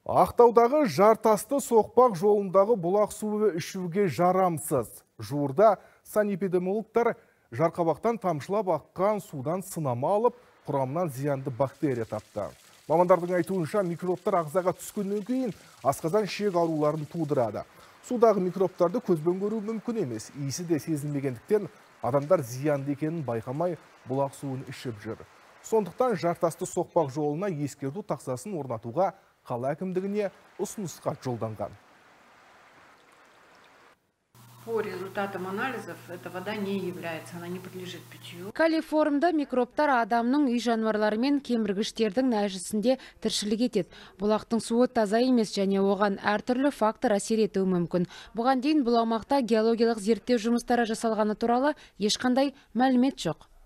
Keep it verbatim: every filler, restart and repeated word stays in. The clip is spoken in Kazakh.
Ақтаудағы жартасты соқпақ жолындағы бұлақ суы ішуге жарамсыз. Жуырда санэпидемиологтар жарқабақтан тамшылап аққан судан сынама алып, құрамынан зиянды бактерия тапты. Мамандардың айтуынша микробтар ағзаға түскеннен кейін асқазан ішек ауруларын тудырады. Судағы микробтарды көзбен көру мүмкін емес. Иісі де сезілмегендіктен адамдар зиянды екенін байқамай бұлақ суын ішіп жүр. Сондықтан жартасты соқпақ жолына ескерту тақсасын орнатуға қала әкімдігіне ұсынысқа жолданған. По результатам анализов эта вода не является, она не подлежит питью. Калиформда микробтар адамның үй жануарлары мен кеміргіштердің нәжісінде тіршілік етеді. Бұлақтың суы таза емес және оған әртүрлі фактор әсер етуі мүмкін. Бұған дейін бұл аумақта геологиялық зерттеу жұмыстары жасалғаны туралы ешқандай мәлімет жоқ.